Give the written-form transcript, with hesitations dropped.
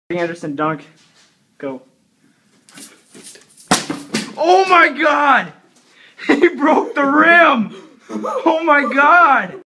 Anderson dunk. Go. Oh my god! He broke the rim! Oh my god!